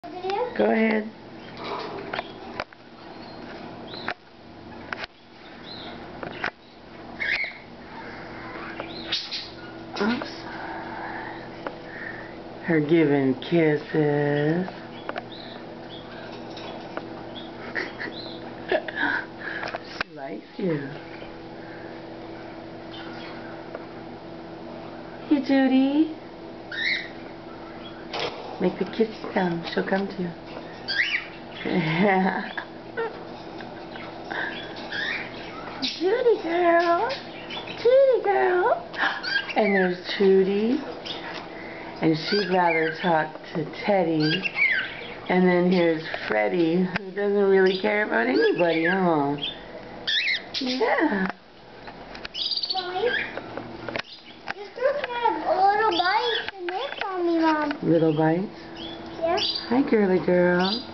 Go ahead. Oops. Her giving kisses. She likes you. Hey, Judy. Make the kiss sound. She'll come to you. Judy girl. Judy girl. And there's Judy. And she'd rather talk to Teddy. And then here's Freddie, who doesn't really care about anybody, huh? Yeah. Mommy, this girl can have little bites and lick on me, Mom. Little bites? Yeah. Hi, girly girl.